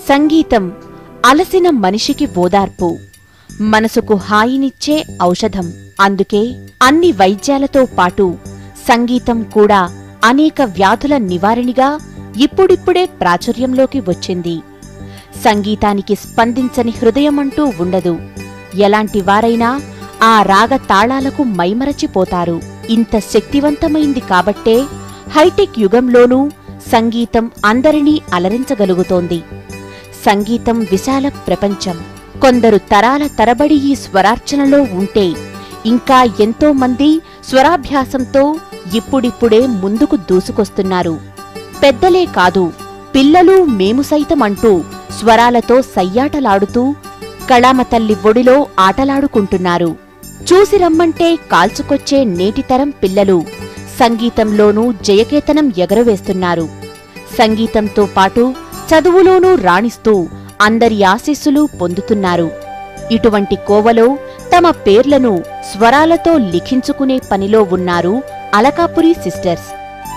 సంగీతం అలసిన మనిషికి ఓదార్పు, మనసుకు హాయినిచ్చే ఔషధం. అందుకే అన్ని వైద్యాలతో పాటు సంగీతం కూడా అనేక వ్యాధుల నివారణగా ఇప్పుడిప్పుడే ప్రాచుర్యంలోకి వచ్చింది. సంగీతానికి స్పందించని హృదయమంటూ ఉండదు. ఎలాంటి వారైనా ఆ రాగ తాళాలకు మైమరచిపోతారు. ఇంత శక్తివంతమైంది కాబట్టే హైటెక్ యుగంలోనూ సంగీతం అందరినీ అలరించగలుగుతోంది. సంగీతం విశాల ప్రపంచం. కొందరు తరాల తరబడి ఈ స్వరార్చనలో ఉంటే ఇంకా ఎంతో మంది స్వరాభ్యాసంతో ఇప్పుడిప్పుడే ముందుకు దూసుకొస్తున్నారు. పెద్దలే కాదు, పిల్లలు మేము సైతం అంటూ స్వరాలతో సయ్యాటలాడుతూ కళామతల్లి ఒడిలో ఆటలాడుకుంటున్నారు. చూసి రమ్మంటే కాల్చుకొచ్చే నేటితరం పిల్లలు సంగీతంలోనూ జయకేతనం ఎగరవేస్తున్నారు. సంగీతంతో పాటు చదువులోనూ రాణిస్తూ అందరి ఆశీస్సులు పొందుతున్నారు. ఇటువంటి కోవలో తమ పేర్లను స్వరాలతో లిఖించుకునే పనిలో ఉన్నారు అలకాపురి సిస్టర్స్.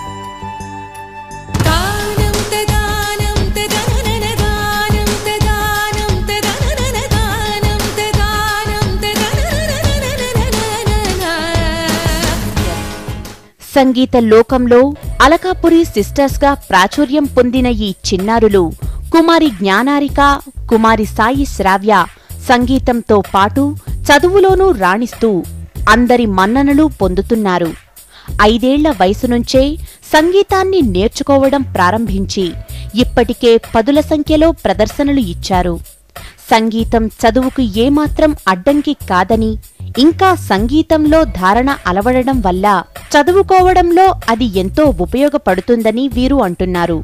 సంగీత లోకంలో అలకాపురి సిస్టర్స్ గా ప్రాచుర్యం పొందిన ఈ చిన్నారులు కుమారి జ్ఞానారిక, కుమారి సాయి శ్రావ్య సంగీతంతో పాటు చదువులోనూ రాణిస్తూ అందరి మన్ననలు పొందుతున్నారు. 5 ఏళ్ల వయసు నుంచే సంగీతాన్ని నేర్చుకోవడం ప్రారంభించి ఇప్పటికే 10ల సంఖ్యలో ప్రదర్శనలు ఇచ్చారు. సంగీతం చదువుకు ఏమాత్రం అడ్డంకి కాదని, ఇంకా సంగీతంలో ధారణ అలవడడం వల్ల చదువుకోవడంలో అది ఎంతో ఉపయోగపడుతుందని వీరు అంటున్నారు.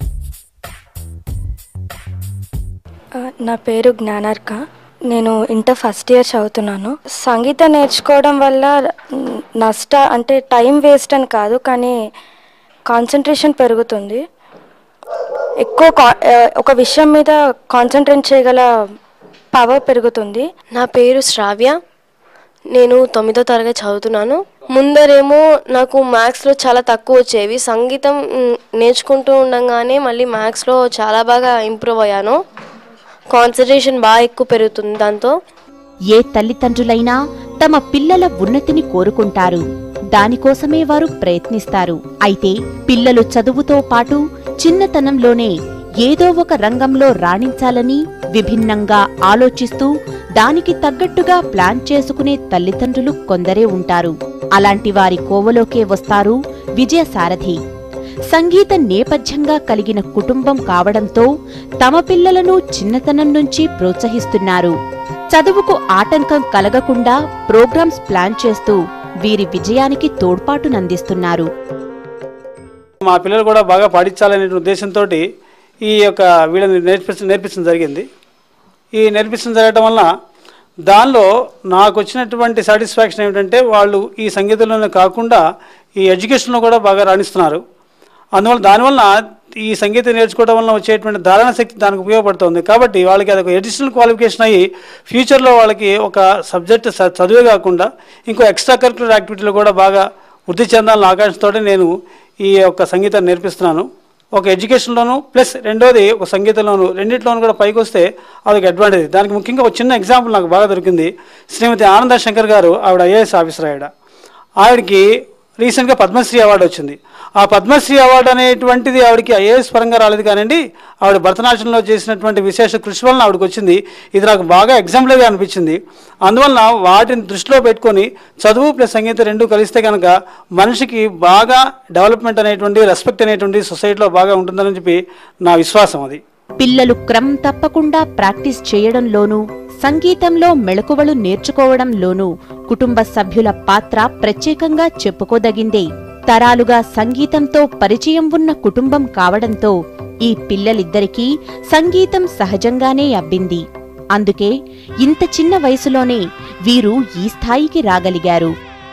నా పేరు జ్ఞానార్క. నేను ఇంటర్ ఫస్ట్ ఇయర్ చదువుతున్నాను. సంగీతం నేర్చుకోవడం వల్ల అంటే టైం వేస్ట్ అని కాదు, కానీ కాన్సన్ట్రేషన్ పెరుగుతుంది. ఎక్కువ ఒక విషయం మీద కాన్సన్ట్రేట్ చేయగల పవర్ పెరుగుతుంది. నా పేరు శ్రావ్య. నేను 9వ తరగతి చదువుతున్నాను. ముందరేమో నాకు మ్యాథ్స్లో చాలా తక్కువ వచ్చేవి. సంగీతం నేర్చుకుంటూ ఉండగానే మళ్ళీ మ్యాథ్స్లో చాలా బాగా ఇంప్రూవ్ అయ్యాను. కాన్సన్ట్రేషన్ బాగా ఎక్కువ పెరుగుతుంది దాంతో. ఏ తల్లిదండ్రులైనా తమ పిల్లల ఉన్నతిని కోరుకుంటారు. దానికోసమే వారు ప్రయత్నిస్తారు. అయితే పిల్లలు చదువుతో పాటు చిన్నతనంలోనే ఏదో ఒక రంగంలో రాణించాలని విభిన్నంగా ఆలోచిస్తూ దానికి తగ్గట్టుగా ప్లాన్ చేసుకునే తల్లిదండ్రులు కొందరే ఉంటారు. అలాంటి వారి కోవలోకే వస్తారు విజయసారథి. సంగీత నేపథ్యంగా కలిగిన కుటుంబం కావడంతో తమ పిల్లలను చిన్నతనం నుంచి ప్రోత్సహిస్తున్నారు. చదువుకు ఆటంకం కలగకుండా ప్రోగ్రామ్స్ ప్లాన్ చేస్తూ వీరి విజయానికి తోడ్పాటునందిస్తున్నారు. మా పిల్లలు కూడా బాగా పాటించాలనే ఉద్దేశంతో ఈ యొక్క వీళ్ళని నేర్పించడం జరిగింది. ఈ నేర్పించడం జరగడం వల్ల దానిలో నాకు వచ్చినటువంటి సాటిస్ఫాక్షన్ ఏమిటంటే వాళ్ళు ఈ సంగీతంలోనే కాకుండా ఈ ఎడ్యుకేషన్లో కూడా బాగా రాణిస్తున్నారు. దానివల్ల ఈ సంగీతం నేర్చుకోవడం వల్ల వచ్చేటువంటి ధారణ శక్తి దానికి ఉపయోగపడుతుంది. కాబట్టి వాళ్ళకి అదొక అడిషనల్ క్వాలిఫికేషన్ అయ్యి ఫ్యూచర్లో వాళ్ళకి ఒక సబ్జెక్ట్ చదువే కాకుండా ఇంకో ఎక్స్ట్రా కరిక్యులర్ యాక్టివిటీలో కూడా బాగా వృద్ధి చెందాలన్న ఆకాంక్షతో నేను ఈ యొక్క సంగీతాన్ని నేర్పిస్తున్నాను. ఒక ఎడ్యుకేషన్లోను ప్లస్ రెండోది ఒక సంగీతంలోను, రెండింటిలోనూ కూడా పైకి వస్తే అదొక అడ్వాంటేజ్. దానికి ముఖ్యంగా ఒక చిన్న ఎగ్జాంపుల్ నాకు బాగా దొరికింది. శ్రీమతి ఆనంద శంకర్ గారు, ఆవిడ ఐఏఎస్ ఆఫీసర్. ఆవిడకి రీసెంట్గా పద్మశ్రీ అవార్డు వచ్చింది. ఆ పద్మశ్రీ అవార్డు అనేటువంటిది ఆవిడకి ఐఏఎస్ పరంగా రాలేదు కానండి, ఆవిడ భరతనాట్యంలో చేసినటువంటి విశేష కృషి వలన ఆవిడకి వచ్చింది. ఇది నాకు బాగా ఎగ్జాంపుల్గా అనిపించింది. అందువలన వాటిని దృష్టిలో పెట్టుకొని చదువు ప్లస్ సంగీతం రెండూ కలిస్తే కనుక మనిషికి బాగా డెవలప్మెంట్ అనేటువంటి, రెస్పెక్ట్ అనేటువంటి సొసైటీలో బాగా ఉంటుందని చెప్పి నా విశ్వాసం. అది పిల్లలు క్రమం తప్పకుండా ప్రాక్టీస్ చేయడంలోనూ సంగీతంలో మెళకువలు నేర్చుకోవడంలోనూ కుటుంబ సభ్యుల పాత్ర ప్రత్యేకంగా చెప్పుకోదగిందే. తరాలుగా సంగీతంతో పరిచయం ఉన్న కుటుంబం కావడంతో ఈ పిల్లలిద్దరికీ సంగీతం సహజంగానే అబ్బింది. అందుకే ఇంత చిన్న వయసులోనే వీరు ఈ స్థాయికి రాగలిగారు.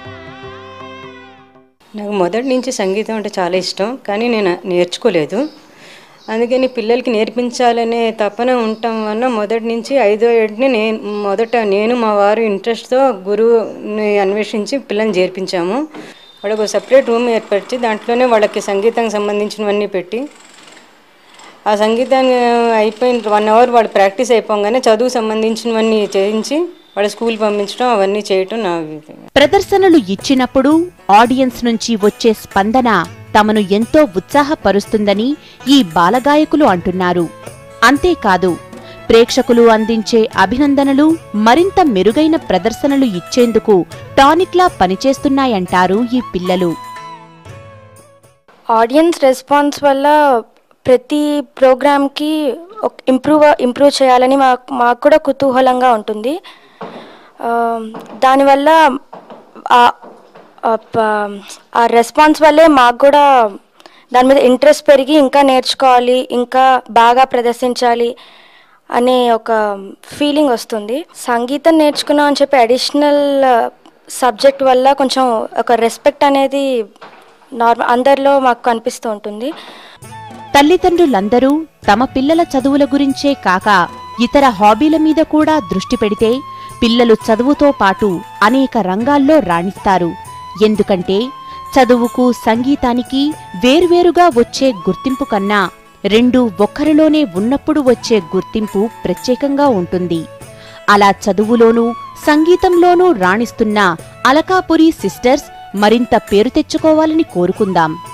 నాకు మొదటి నుంచి సంగీతం అంటే చాలా ఇష్టం, కానీ నేను నేర్చుకోలేదు. అందుకని పిల్లలకి నేర్పించాలనే తపన ఉండటం వల్ల మొదటి నుంచి 5వ ఏడుని నేను మా వారు ఇంట్రెస్ట్తో గురువుని అన్వేషించి పిల్లల్ని చేర్పించాము. వాళ్ళకు సపరేట్ రూమ్ ఏర్పరిచి దాంట్లోనే వాళ్ళకి సంగీతం సంబంధించినవన్నీ పెట్టి ఆ సంగీతాన్ని అయిపోయిన 1 అవర్ వాడు ప్రాక్టీస్ అయిపోగానే చదువు సంబంధించినవన్నీ చేయించి వాడు స్కూల్ పంపించడం అవన్నీ చేయటం నా ప్రదర్శనలు ఇచ్చినప్పుడు ఆడియన్స్ నుంచి వచ్చే స్పందన తమను ఎంతో ఉత్సాహపరుస్తుందని ఈ బాలగాయకులు అంటున్నారు. అంతేకాదు ప్రేక్షకులు అందించే అభినందనలు మరింత మెరుగైన ప్రదర్శనలు ఇచ్చేందుకు టానిక్లా పనిచేస్తున్నాయంటారు ఈ పిల్లలు. ఆడియన్స్ రెస్పాన్స్ వల్ల ప్రతి ప్రోగ్రామ్కి ఇంప్రూవ్ చేయాలని మాకు కూడా కుతూహలంగా ఉంటుంది. దానివల్ల ఆ రెస్పాన్స్ వల్లే మాకు కూడా దాని మీద ఇంట్రెస్ట్ పెరిగి ఇంకా నేర్చుకోవాలి, ఇంకా బాగా ప్రదర్శించాలి అనే ఒక ఫీలింగ్ వస్తుంది. సంగీతం నేర్చుకున్నాం అని చెప్పి అడిషనల్ సబ్జెక్ట్ వల్ల కొంచెం ఒక రెస్పెక్ట్ అనేది అందరిలో మాకు కనిపిస్తూ ఉంటుంది. తల్లిదండ్రులందరూ తమ పిల్లల చదువుల గురించే కాక ఇతర హాబీల మీద కూడా దృష్టి పెడితే పిల్లలు చదువుతో పాటు అనేక రంగాల్లో రాణిస్తారు. ఎందుకంటే చదువుకు సంగీతానికి వేర్వేరుగా వచ్చే గుర్తింపు కన్నా రెండూ ఒక్కరిలోనే ఉన్నప్పుడు వచ్చే గుర్తింపు ప్రత్యేకంగా ఉంటుంది. అలా చదువులోనూ సంగీతంలోనూ రాణిస్తున్న అలకాపురి సిస్టర్స్ మరింత పేరు తెచ్చుకోవాలని కోరుకుందాం.